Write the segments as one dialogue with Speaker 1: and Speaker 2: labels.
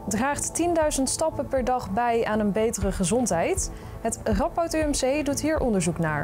Speaker 1: Draagt 10.000 stappen per dag bij aan een betere gezondheid? Het Radboud UMC doet hier onderzoek naar.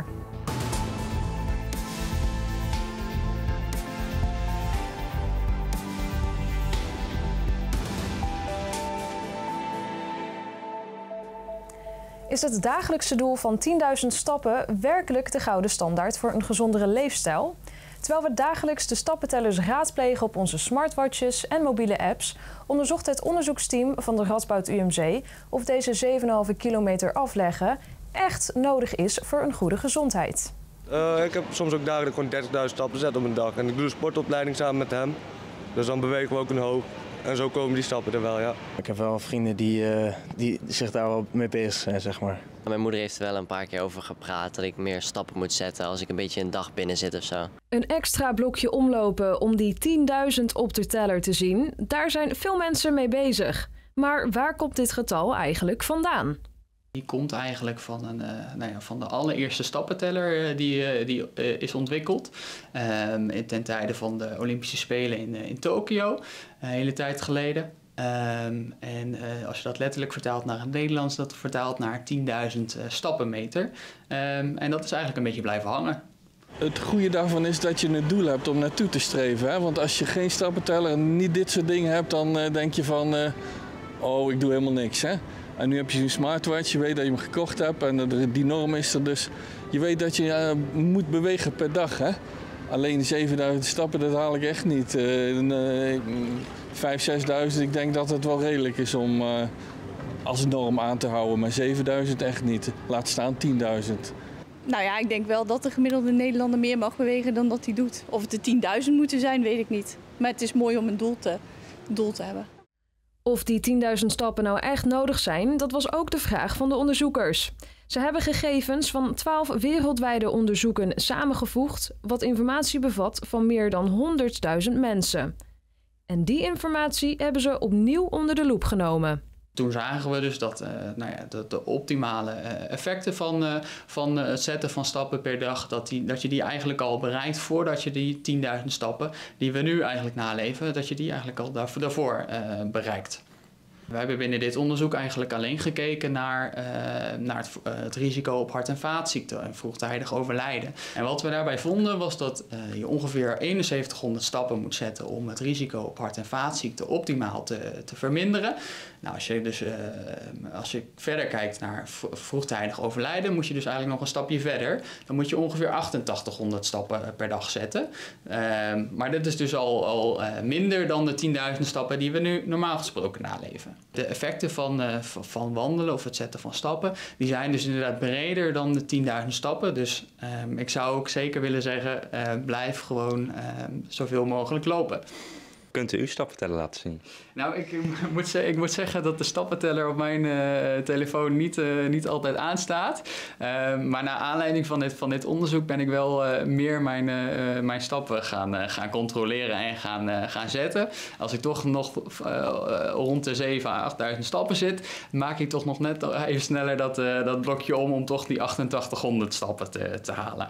Speaker 1: Is het dagelijkse doel van 10.000 stappen werkelijk de gouden standaard voor een gezondere leefstijl? Terwijl we dagelijks de stappentellers raadplegen op onze smartwatches en mobiele apps, onderzocht het onderzoeksteam van de Radboud UMC of deze 7,5 kilometer afleggen echt nodig is voor een goede gezondheid.
Speaker 2: Ik heb soms ook dagelijks gewoon 30.000 stappen gezet op een dag. En ik doe een sportopleiding samen met hem. Dus dan bewegen we ook een hoop. En zo komen die stappen er wel, ja.
Speaker 3: Ik heb wel vrienden die zich daar wel mee bezig zijn, zeg maar.
Speaker 4: Mijn moeder heeft er wel een paar keer over gepraat dat ik meer stappen moet zetten als ik een beetje een dag binnen zit of zo.
Speaker 1: Een extra blokje omlopen om die 10.000 op de teller te zien, daar zijn veel mensen mee bezig. Maar waar komt dit getal eigenlijk vandaan?
Speaker 5: Die komt eigenlijk van de allereerste stappenteller die is ontwikkeld ten tijde van de Olympische Spelen in Tokio, een hele tijd geleden. Als je dat letterlijk vertaalt naar het Nederlands, dat vertaalt naar 10.000 stappenmeter. En dat is eigenlijk een beetje blijven hangen.
Speaker 6: Het goede daarvan is dat je een doel hebt om naartoe te streven. Hè? Want als je geen stappenteller en niet dit soort dingen hebt, dan denk je van, oh, ik doe helemaal niks. Hè? En nu heb je een smartwatch, je weet dat je hem gekocht hebt en die norm is er. Dus je weet dat je moet bewegen per dag. Hè? Alleen 7.000 stappen, dat haal ik echt niet. 5.000, 6.000, ik denk dat het wel redelijk is om als norm aan te houden. Maar 7.000 echt niet. Laat staan 10.000.
Speaker 7: Nou ja, ik denk wel dat de gemiddelde Nederlander meer mag bewegen dan dat hij doet. Of het de 10.000 moeten zijn, weet ik niet. Maar het is mooi om een doel te hebben.
Speaker 1: Of die 10.000 stappen nou echt nodig zijn, dat was ook de vraag van de onderzoekers. Ze hebben gegevens van 12 wereldwijde onderzoeken samengevoegd, wat informatie bevat van meer dan 100.000 mensen. En die informatie hebben ze opnieuw onder de loep genomen.
Speaker 5: Toen zagen we dus dat de optimale effecten van het zetten van stappen per dag, dat je die eigenlijk al bereikt voordat je die 10.000 stappen die we nu eigenlijk naleven, dat je die eigenlijk al daarvoor bereikt. We hebben binnen dit onderzoek eigenlijk alleen gekeken naar het risico op hart- en vaatziekten en vroegtijdig overlijden. En wat we daarbij vonden was dat je ongeveer 7100 stappen moet zetten om het risico op hart- en vaatziekten optimaal te verminderen. Nou, als je verder kijkt naar vroegtijdig overlijden, moet je dus eigenlijk nog een stapje verder. Dan moet je ongeveer 8800 stappen per dag zetten. Maar dat is dus al minder dan de 10.000 stappen die we nu normaal gesproken naleven. De effecten van wandelen of het zetten van stappen, die zijn dus inderdaad breder dan de 10.000 stappen. Dus ik zou ook zeker willen zeggen, blijf gewoon zoveel mogelijk lopen.
Speaker 8: Kunt u uw stappenteller laten zien?
Speaker 5: Nou, ik moet zeggen dat de stappenteller op mijn telefoon niet altijd aanstaat. Maar naar aanleiding van dit onderzoek ben ik wel meer mijn stappen gaan controleren en gaan zetten. Als ik toch nog rond de 7.000 à 8.000 stappen zit, maak ik toch nog net even sneller dat blokje om toch die 8800 stappen te halen.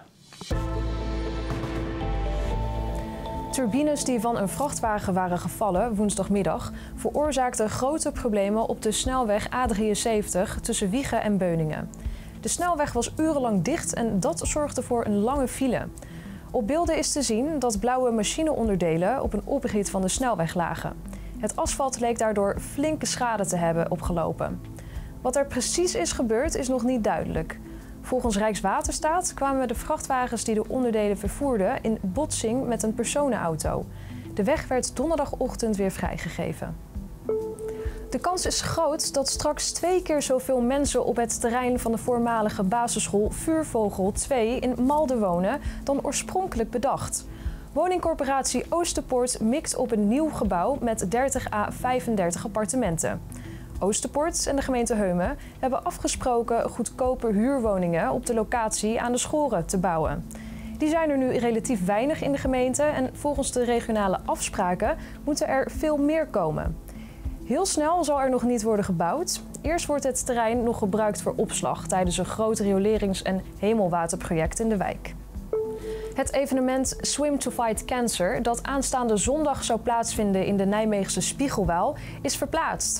Speaker 1: Turbines die van een vrachtwagen waren gevallen woensdagmiddag veroorzaakten grote problemen op de snelweg A73 tussen Wijchen en Beuningen. De snelweg was urenlang dicht en dat zorgde voor een lange file. Op beelden is te zien dat blauwe machineonderdelen op een oprit van de snelweg lagen. Het asfalt leek daardoor flinke schade te hebben opgelopen. Wat er precies is gebeurd is nog niet duidelijk. Volgens Rijkswaterstaat kwamen de vrachtwagens die de onderdelen vervoerden in botsing met een personenauto. De weg werd donderdagochtend weer vrijgegeven. De kans is groot dat straks 2 keer zoveel mensen op het terrein van de voormalige basisschool Vuurvogel 2 in Malden wonen dan oorspronkelijk bedacht. Woningcorporatie Oosterpoort mikt op een nieuw gebouw met 30 à 35 appartementen. Oosterpoort en de gemeente Heumen hebben afgesproken goedkope huurwoningen op de locatie aan de Schoren te bouwen. Die zijn er nu relatief weinig in de gemeente en volgens de regionale afspraken moeten er veel meer komen. Heel snel zal er nog niet worden gebouwd. Eerst wordt het terrein nog gebruikt voor opslag tijdens een groot riolerings- en hemelwaterproject in de wijk. Het evenement Swim to Fight Cancer, dat aanstaande zondag zou plaatsvinden in de Nijmeegse Spiegelwaal, is verplaatst.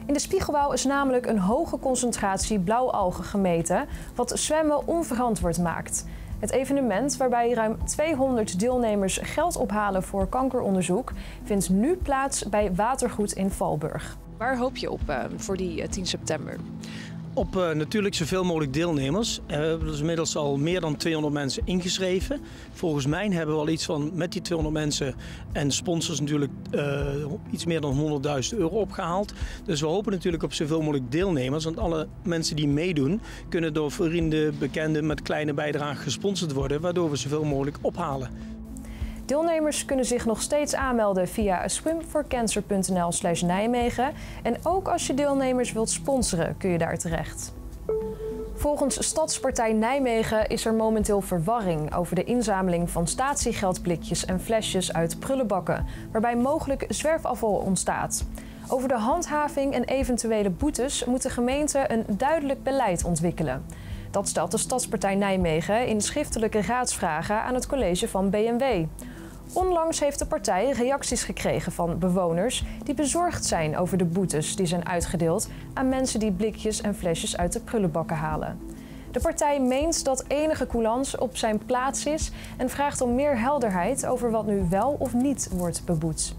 Speaker 1: In de Spiegelwouw is namelijk een hoge concentratie blauwalgen gemeten, wat zwemmen onverantwoord maakt. Het evenement, waarbij ruim 200 deelnemers geld ophalen voor kankeronderzoek, vindt nu plaats bij Watergoed in Valburg.
Speaker 9: Waar hoop je op voor die 10 september?
Speaker 10: Op natuurlijk zoveel mogelijk deelnemers. We hebben dus inmiddels al meer dan 200 mensen ingeschreven. Volgens mij hebben we al iets van met die 200 mensen en sponsors natuurlijk iets meer dan €100.000 opgehaald. Dus we hopen natuurlijk op zoveel mogelijk deelnemers. Want alle mensen die meedoen kunnen door vrienden, bekenden met kleine bijdragen gesponsord worden. Waardoor we zoveel mogelijk ophalen.
Speaker 1: Deelnemers kunnen zich nog steeds aanmelden via swimforcancer.nl/Nijmegen. En ook als je deelnemers wilt sponsoren kun je daar terecht. Volgens Stadspartij Nijmegen is er momenteel verwarring over de inzameling van statiegeldblikjes en flesjes uit prullenbakken, waarbij mogelijk zwerfafval ontstaat. Over de handhaving en eventuele boetes moet de gemeente een duidelijk beleid ontwikkelen. Dat stelt de Stadspartij Nijmegen in schriftelijke raadsvragen aan het college van BMW. Onlangs heeft de partij reacties gekregen van bewoners die bezorgd zijn over de boetes die zijn uitgedeeld aan mensen die blikjes en flesjes uit de prullenbakken halen. De partij meent dat enige coulance op zijn plaats is en vraagt om meer helderheid over wat nu wel of niet wordt beboet.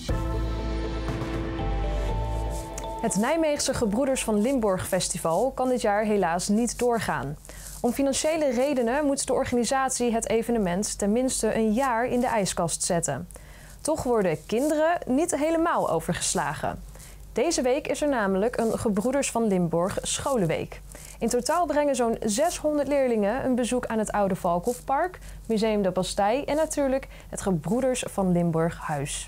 Speaker 1: Het Nijmeegse Gebroeders van Limburg Festival kan dit jaar helaas niet doorgaan. Om financiële redenen moet de organisatie het evenement tenminste een jaar in de ijskast zetten. Toch worden kinderen niet helemaal overgeslagen. Deze week is er namelijk een Gebroeders van Limburg scholenweek. In totaal brengen zo'n 600 leerlingen een bezoek aan het Oude Valkhofpark, Museum de Bastei en natuurlijk het Gebroeders van Limburg Huis.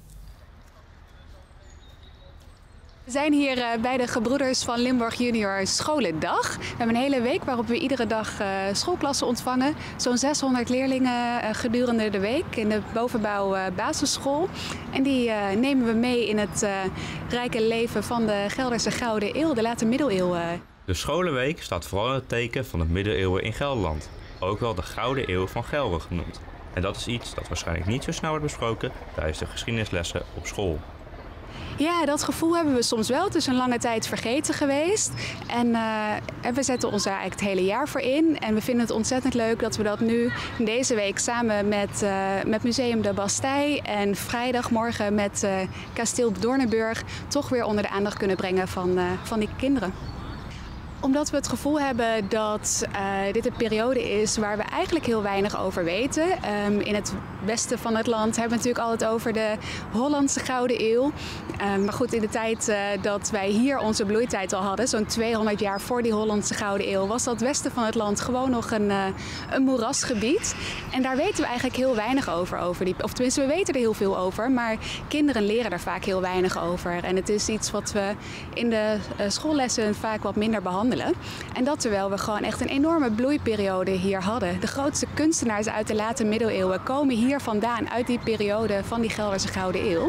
Speaker 11: We zijn hier bij de Gebroeders van Limburg Junior Scholendag. We hebben een hele week waarop we iedere dag schoolklassen ontvangen. Zo'n 600 leerlingen gedurende de week in de bovenbouw basisschool. En die nemen we mee in het rijke leven van de Gelderse Gouden Eeuw, de late middeleeuwen.
Speaker 8: De scholenweek staat vooral in het teken van de middeleeuwen in Gelderland. Ook wel de Gouden Eeuw van Gelre genoemd. En dat is iets dat waarschijnlijk niet zo snel wordt besproken tijdens de geschiedenislessen op school.
Speaker 11: Ja, dat gevoel hebben we soms wel. Het is een lange tijd vergeten geweest. En we zetten ons daar eigenlijk het hele jaar voor in. En we vinden het ontzettend leuk dat we dat nu deze week samen met Museum de Bastei en vrijdagmorgen met Kasteel Doornenburg toch weer onder de aandacht kunnen brengen van die kinderen. Omdat we het gevoel hebben dat dit een periode is waar we eigenlijk heel weinig over weten. In het westen van het land hebben we natuurlijk altijd over de Hollandse Gouden Eeuw. Maar goed, in de tijd dat wij hier onze bloeitijd al hadden, zo'n 200 jaar voor die Hollandse Gouden Eeuw, was dat westen van het land gewoon nog een moerasgebied. En daar weten we eigenlijk heel weinig over. Of tenminste, we weten er heel veel over, maar kinderen leren daar vaak heel weinig over. En het is iets wat we in de schoollessen vaak wat minder behandelen. En dat terwijl we gewoon echt een enorme bloeiperiode hier hadden. De grootste kunstenaars uit de late middeleeuwen komen hier vandaan, uit die periode van die Gelderse Gouden Eeuw.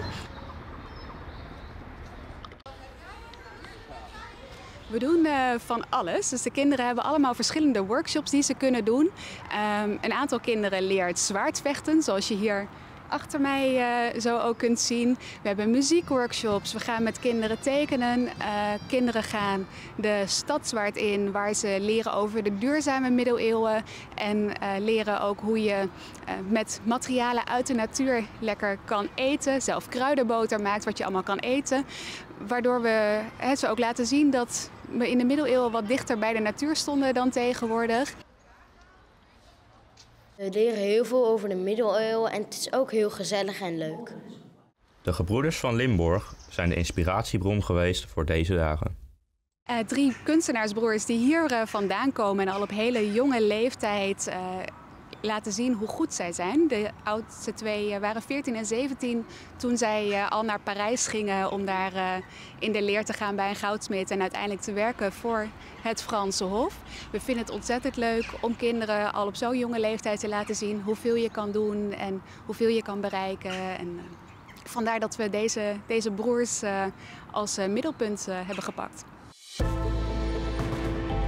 Speaker 11: We doen van alles. Dus de kinderen hebben allemaal verschillende workshops die ze kunnen doen. Een aantal kinderen leert zwaardvechten, zoals je hier achter mij zo ook kunt zien. We hebben muziekworkshops, we gaan met kinderen tekenen. Kinderen gaan de stadswaard in, waar ze leren over de duurzame middeleeuwen. En leren ook hoe je met materialen uit de natuur lekker kan eten. Zelf kruidenboter maakt, wat je allemaal kan eten. Waardoor we ze ook laten zien dat we in de middeleeuwen wat dichter bij de natuur stonden dan tegenwoordig.
Speaker 12: We leren heel veel over de middeleeuwen en het is ook heel gezellig en leuk.
Speaker 8: De Gebroeders van Limburg zijn de inspiratiebron geweest voor deze dagen.
Speaker 11: 3 kunstenaarsbroers die hier vandaan komen en al op hele jonge leeftijd laten zien hoe goed zij zijn. De oudste 2 waren 14 en 17 toen zij al naar Parijs gingen om daar in de leer te gaan bij een goudsmid en uiteindelijk te werken voor het Franse Hof. We vinden het ontzettend leuk om kinderen al op zo'n jonge leeftijd te laten zien hoeveel je kan doen en hoeveel je kan bereiken. En vandaar dat we deze broers als middelpunt hebben gepakt.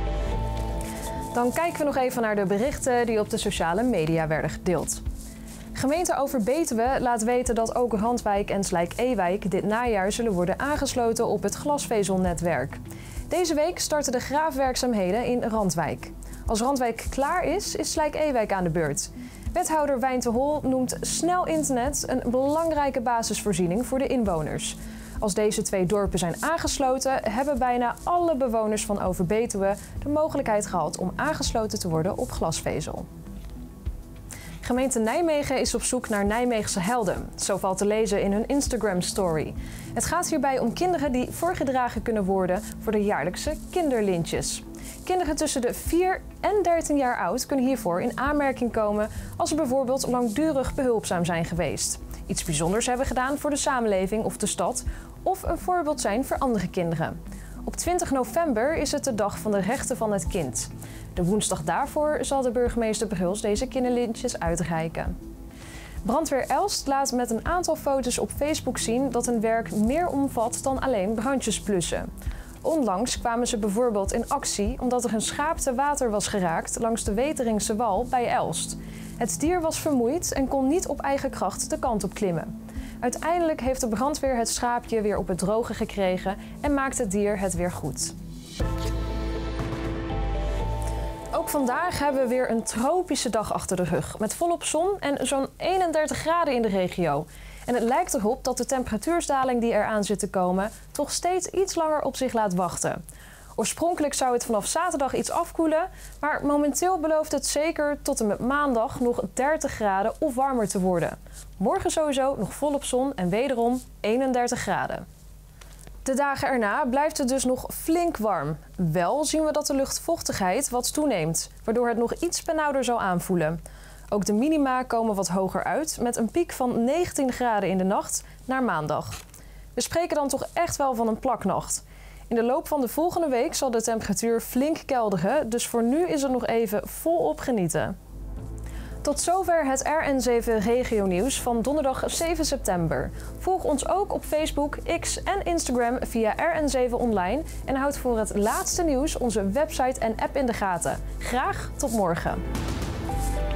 Speaker 1: Dan kijken we nog even naar de berichten die op de sociale media werden gedeeld. Gemeente Overbetuwe laat weten dat ook Randwijk en Slijk-Ewijk dit najaar zullen worden aangesloten op het glasvezelnetwerk. Deze week starten de graafwerkzaamheden in Randwijk. Als Randwijk klaar is Slijk-Ewijk aan de beurt. Wethouder Wijn te Hol noemt snel internet een belangrijke basisvoorziening voor de inwoners. Als deze 2 dorpen zijn aangesloten, hebben bijna alle bewoners van Overbetuwe de mogelijkheid gehad om aangesloten te worden op glasvezel. Gemeente Nijmegen is op zoek naar Nijmeegse helden. Zo valt te lezen in hun Instagram-story. Het gaat hierbij om kinderen die voorgedragen kunnen worden voor de jaarlijkse kinderlintjes. Kinderen tussen de 4 en 13 jaar oud kunnen hiervoor in aanmerking komen als ze bijvoorbeeld langdurig behulpzaam zijn geweest, iets bijzonders hebben gedaan voor de samenleving of de stad of een voorbeeld zijn voor andere kinderen. Op 20 november is het de dag van de rechten van het kind. De woensdag daarvoor zal de burgemeester Bruls deze kinderlintjes uitreiken. Brandweer Elst laat met een aantal foto's op Facebook zien dat hun werk meer omvat dan alleen brandjes blussen. Onlangs kwamen ze bijvoorbeeld in actie omdat er een schaap te water was geraakt langs de Weteringse wal bij Elst. Het dier was vermoeid en kon niet op eigen kracht de kant op klimmen. Uiteindelijk heeft de brandweer het schaapje weer op het droge gekregen en maakt het dier het weer goed. Ook vandaag hebben we weer een tropische dag achter de rug, met volop zon en zo'n 31 graden in de regio. En het lijkt erop dat de temperatuursdaling die eraan zit te komen toch steeds iets langer op zich laat wachten. Oorspronkelijk zou het vanaf zaterdag iets afkoelen, maar momenteel belooft het zeker tot en met maandag nog 30 graden of warmer te worden. Morgen sowieso nog volop zon en wederom 31 graden. De dagen erna blijft het dus nog flink warm. Wel zien we dat de luchtvochtigheid wat toeneemt, waardoor het nog iets benauwder zal aanvoelen. Ook de minima komen wat hoger uit, met een piek van 19 graden in de nacht naar maandag. We spreken dan toch echt wel van een plaknacht. In de loop van de volgende week zal de temperatuur flink kelderen, dus voor nu is er nog even volop genieten. Tot zover het RN7 Regionieuws van donderdag 7 september. Volg ons ook op Facebook, X en Instagram via RN7 Online en houd voor het laatste nieuws onze website en app in de gaten. Graag tot morgen.